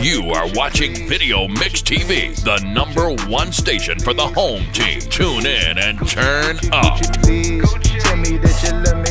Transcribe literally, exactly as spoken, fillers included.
You are watching Video Mix T V, the number one station for the home team. Tune in and turn up. Please tell me that you love me.